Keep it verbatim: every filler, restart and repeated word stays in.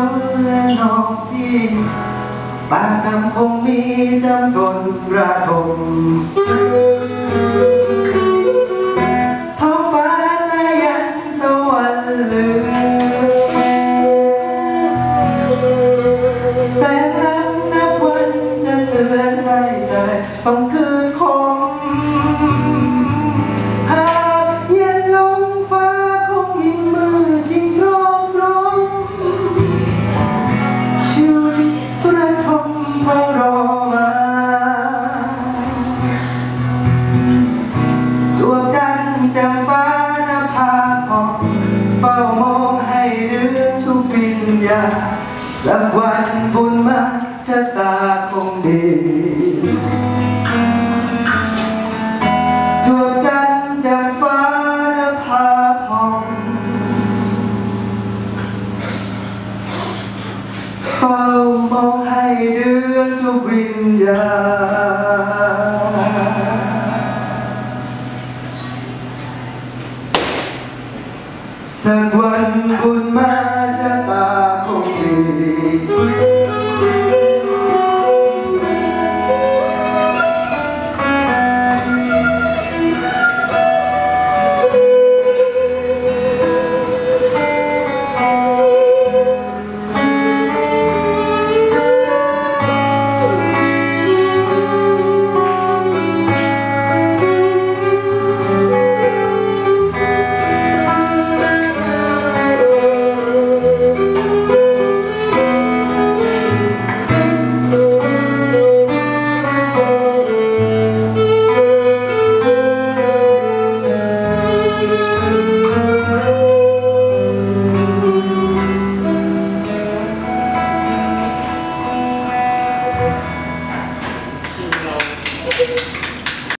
และน้องพี่ปากดำคงมีจำทนระทมท้องฟ้าสายันตะวันลือแสงรักนับวันจะเตือนให้ใจต้องคืนคมหากเย็นลงฟ้าคงยิ่งมืดยิ่งร้อนร้อนชีวิตประทมทรมานดวงจันทร์แจ่มฟ้านภาพองเฝ้ามองให้เดือนทุกวิญญาณสักวันบุญมาชะตาคงดีดวงจันทร์แจ่มฟ้านภาพองเฝ้ามองให้เดือนทุกวิญญาณ